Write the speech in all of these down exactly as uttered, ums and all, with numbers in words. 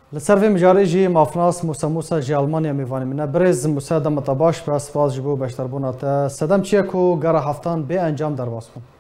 لسر مجاری جی مافناس موسى موسى جی آلمانیا میوانی منه برز موسى دم تباش پس فاز جبو بشتر بونات سدم چیه کو گره هفتان به انجام در باز کن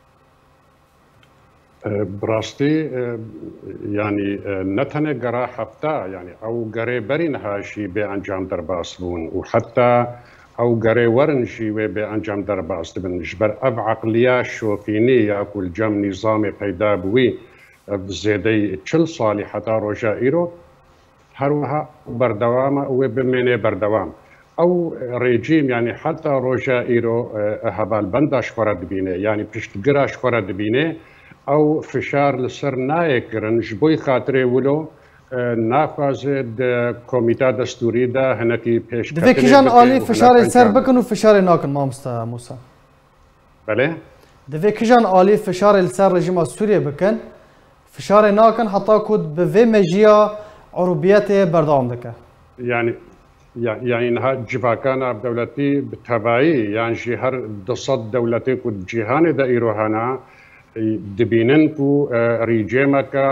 براستی يعني نتنه قرا حفتا يعني او قري برين هاشي بانجام درباس بون وحتى او قري ورنشي بانجام درباس بن جبر اب عقليه شوفينيه كل جم نظام پیدا بوي زيدي چل صالح حتى روجا ايرو هروها بردوام او بمنه بردوام او ريجيم يعني حتى روجا ايرو هبال بنداش فرد بينه يعني پشت قراش فرد بينه او فشار لسر نايكرن جبوي خاطري ولو نافذ كوميتا دستوري دا هنكي بيش دفي كيجان آلي فشار السر بكن وفشار ناكن ما مستا موسى بله دفي كيجان آلي فشار السر رجيم سوريا بكن فشار ناكن حتى كود بفي مجيا عربيات بردام دكه يعني يعني انها جفاكانا بدولتي بتبعي يعني جهر دصد دولتي كود جهاني دا ايروهانا دبيننكو ريجيمكا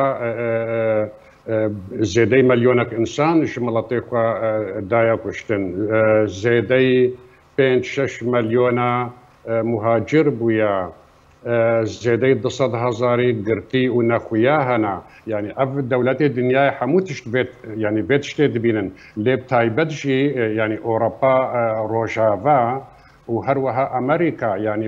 زيدي مليونك انسان شملطيقا دايا كشتن زيدي بين شش مليون مهاجر بويا زيدي دصد هزاري قرتي ونخوياهنا يعني اف دولتي الدنيا حموتش بيت يعني بيتش دبينن ليب تايبدشي يعني اوروبا روجافا وهروها امريكا يعني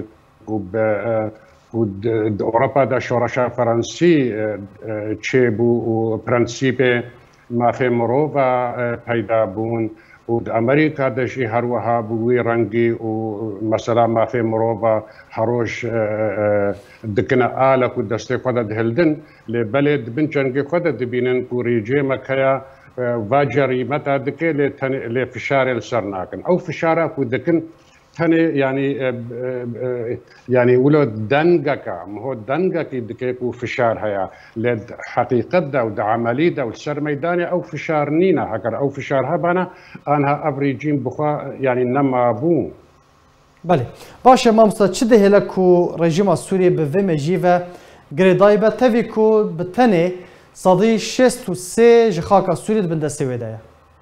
ود اوروبا دا شورشا فرنسي تشيبو وبرنسيبي ما في مروفا پیدا بون ود امريكا دا شي هروها بوي رنگي ومثلا ما في مروفا هروش دكنا آلك ودستي قد دهلدن لبلد بنچنگي قد دبينن كو ريجيما كيا واجري متى دكي لفشار السرناكن او فشارا كو دكن تاني يعني يعني ولو دنجكا مهو دنجكي دكيكو فشار هيا لد حقيقة دا ود عملي دا والسر ميداني او فشار نينا هكذا او فشار هبانا انها افريجين بخا يعني نما بون بله باشه مامستا چه ده لكو رژیم سوریه به وی مجیوه گریدایبه تاوی کو بتنه صدی شست و سه جخاکا سوریه بندسته ویده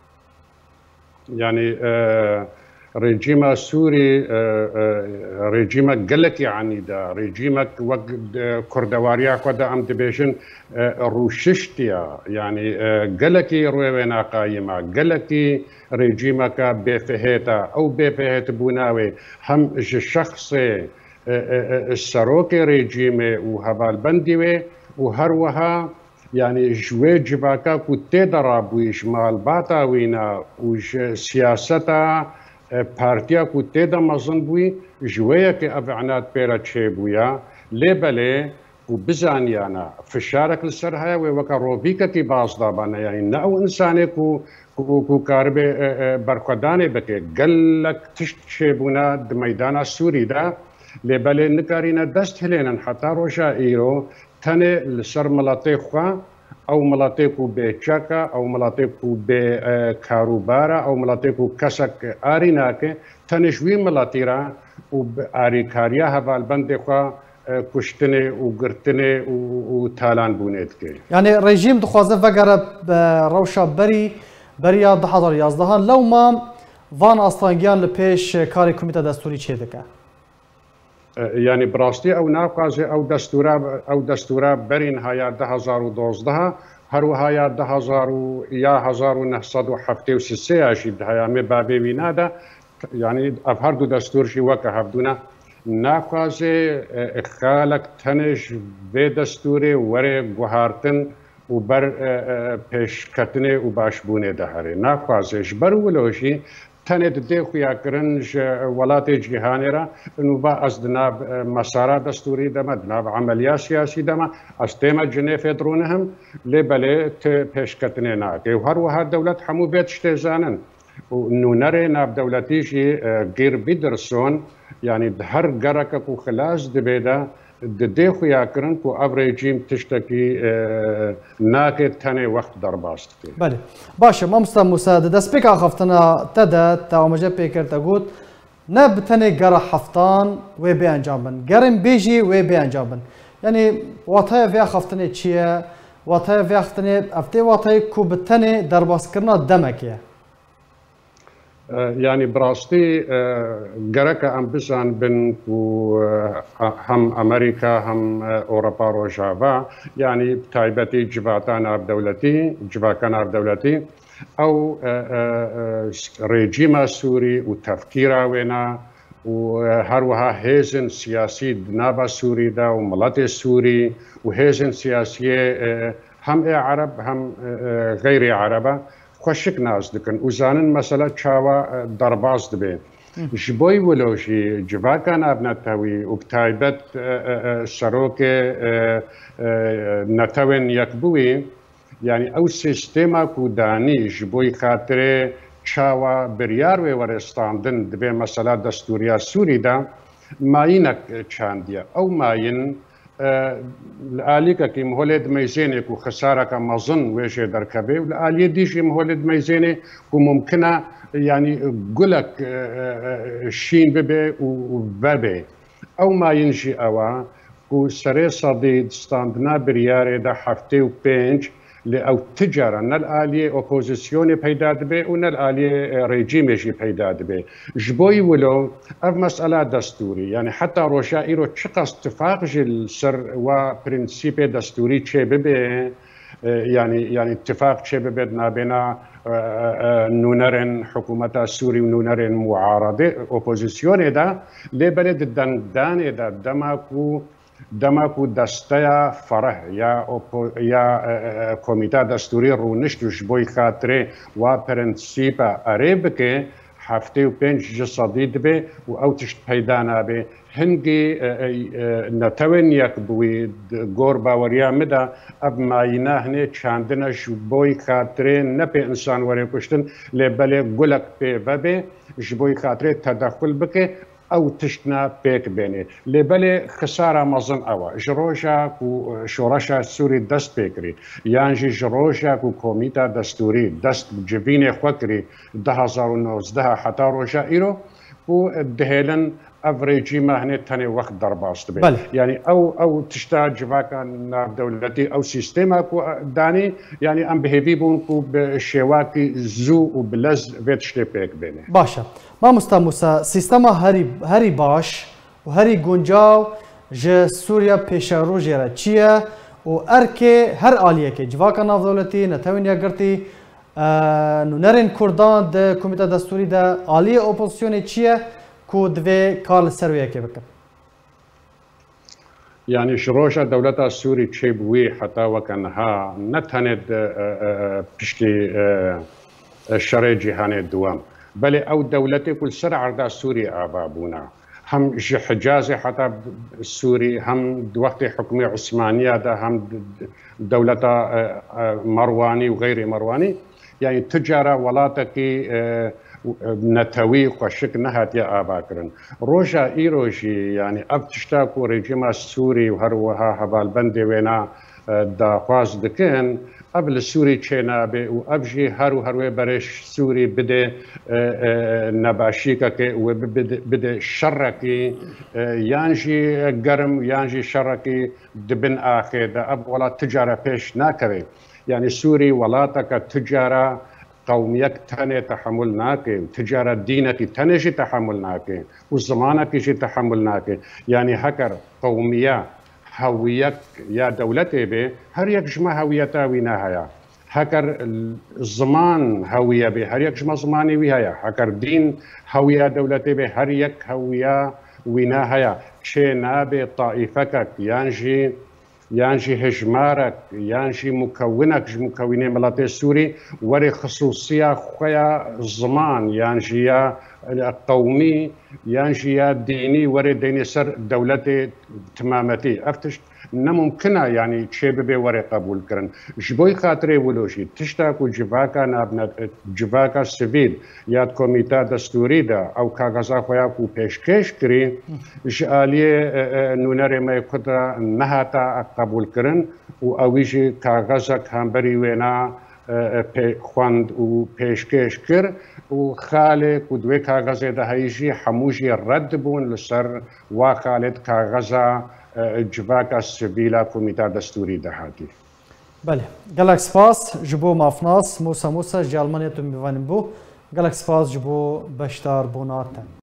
يعني آه ريجيما سوري ريجيما قلكي عنيدا ريجيما وقت كردواريا قد ام دبيشن روششتيا يعني قلكي روينا قايمة قلكي ريجيما كا بفهيتا او بفهيت بوناوي هم الشخص السروكي ريجيمي وهبال بنديوي وهروها يعني جوي جباكا كنت ضرب وشمال باطاوينا وش سياستا بارتيا كنت دا مزن بوي جوية كي أفعنات بيرا تشي بويا لبالي وبزانيانا فشارك للسر هاي وكا روبيكا كي باز دابانا يعني ناو إنساني كو كو كاربي برقداني بكي قلك تشتشي بونا دميدانا السوري دا لبالي نكارينا دست هلينا حتى روشا إيرو تاني لسر ملاطيخوا او ملاتيكو بچاكا او ملاتيكو بكاروبارا او ملاتيكو كسك اريناك تنشوي ملاتيرا واريكاريا هبال بندخوا كشتني وقرتني وتالان بونيتكي يعني ريجيم دخوازه فقره روشا بري بريا ده حضر يازدهان لو ما فان استانجيان لبيش كاري كوميتا دستوري چه دكه يعني براستي او ناقازه او دستورا او دستورا برين هايا ده هزار و دوزده هرو هايا ده هزار و يا هزار و نهصد و حفته و سسه اشيد هايا مي بابي وينادا يعني افهر دو دستور شي وكا هفدونا ناقازه اخالك تنش به دستوري وري گوهارتن و بر پیش کتنه و باشبونه ده هره ناقازه جبر ولوشي تنت ديخو يا كرنج ولاتي جهاني را انو با از دناب مسارا دستوري دما دناب عمليات سياسي دما استيما جنيف يدرونهم لبلي تشكتني ناكي وهر وهر دولت حمو بيت شتيزانن وانو نري ناب دولتيجي غير بيدرسون يعني هر قركك وخلاص دبيدا ديخو يا كرن كو افريجيم تشتكي ناكي تاني وقت درباستي بله باشه ما مستم مساعده دست بك خفتنا تدا تا مجا بيكر تقول نب تاني قرا حفتان و بي انجامن قرن بيجي و بي انجامن يعني واتايا في خفتني تشيا واتای وقتنی افتی واتای کو بتنی درباس کرنا دمکیه يعني براستي جرك أم بزان بن هم أمريكا هم أوروبا روجافا يعني بتايبتي جباتان عرب دولتي جباكان عرب دولتي أو ريجيما سوري وتفكيرا وينا وهروها هيزن سياسي نابا سوري دا وملات سوري وهيزن سياسية هم عرب هم غير عربة خوشک ناز دکن و زانن مثلا چاوا درباز دبه جبوی ولوشی جواکان ابنتاوی و بتایبت سروک نتاون یکبوی یعنی او سیستما کودانی جبوی خاطر چاوا بریار و ورستاندن دبه مثلا دستوریا سوری دا ماینک چاندیا او ماین الآلية كي مهولد ميزيني كو خسارة كمظن ويشي دركبه والآلية ديشي مهولد ميزيني كو ممكنة يعني قلك شين ببي وبابي أو ما ينجي أوا كو سري صديد ستاندنا برياري دا حفتي وبينج لأو تجارة نالآلية أوبوزيسيوني بيدا دبي ونالآلية ريجيميجي بيدا دبي جبوي ولو أف مسألة دستوري يعني حتى روشائيرو تشقص اتفاق جل سر وبرنسيبي دستوري تشي ببي يعني يعني اتفاق تشي ببي نابنا نونرن حكومة السوري ونونرن معارضة أوبوزيسيوني دا لبلد الدندان دا دماكو دماكو دستيا فرح يا أوبو يا كوميتا دستوري رونشت جبوي خاطري وبرنسيبا أريبكي حفتي وبنج جصديد به أو تشت بيدانا به هنجي نتوين يكبوي غور باوريا مدا أب ماينا هني چاندنا جبوي خاطري نبي إنسان وري كشتن لبالي قلق بي بابي جبوي خاطري تدخل بكي او تشتنا بيك بيني لبالي خساره مظن اوا جروجا كو شورشا سوري دست بيكري يانجي جروجا كو كوميتا دستوري دست جبيني خوكري ألفين وتسعطعش حتى روجا ايرو و دهيلن افريجي ما هني تاني وقت درباست بي يعني او او تشتا جواكا دولتي او سيستيما كو داني يعني ام بهيفي بون كو بشواكي زو وبلز فيتشتي بيك بيني باشا ما مستموسا سیستما هری هری باش و هری گنجاو ج سوریا پیشرو جرا چیه و ارکه هر آلیه که جواکا ناف دولتی نتوین یا گرتی نونرین کردان ده کمیته دستوری ده آلیه اپوزیسیون چیه که دوی کار سرویه که بکن يعني شروشة دولة السوري تشيبوي حتى وكانها نتهند بشتي الشرعي جهاني الدوام بل او دولتي كل سرعه دا سوري ابابونا هم حجازي حتى السوري هم وقت حكم عثمانيه دا هم دولة مرواني وغير مرواني يعني تجاره ولاتك نتوي وشك نهات يا اباكرن روجا ايروجي يعني اب تشتاكو ريجيم السوري وهروها هبال بندي وينا دا خواز دكن قبل السوري تشينا بي وابجي هارو هروي برش سوري بدا نباشيكا وبدا شركي يانجي قرم يانجي شركي دبن اخي دا اب ولا تجاره بيش ناكري يعني سوري ولاتك تجاره قوميك تاني تحمل ناكي وتجاره دينك تاني تحمل ناكي وزمانك يجي تحمل ناكي يعني هكر قوميه هويك يا دولتي به هر يك جمع هويتا ويناها هكر الزمان هوية به هر يك جمع زماني وياها هكر دين هوية دولتي به هر يك هوية ويناها شي نابي طائفك يانجي يانجي هجمارك يانجي مكونك مكوني ملاتي السوري وري خصوصية خويا الزمان يانجي يا قومي يانجي يا ديني وري ديني سر دولتي تمامتي افتش نممكنه يعني تشيب بي وري قبول كرن جبوي خاطري ولوشي تشتاكو جواكا نابنا جواكا سيفيل يا كوميتا دستوري دا او كاغازا خوياكو بيشكيش كري جاليه نونري ما يقدر نهاتا قبول كرن و اويجي كاغازا كامبري وينا خواند و پیشکش کر و خاله کدوی کاغذ ده هیجی حموجی رد بون لسر و خالد کاغذ جواکا سبیلا کمیتا دستوری ده هاتی بله گلک سپاس جبو مافناس موسا موسا جی آلمانیا تو میوانیم بو گلک سپاس جبو بشتار بوناتن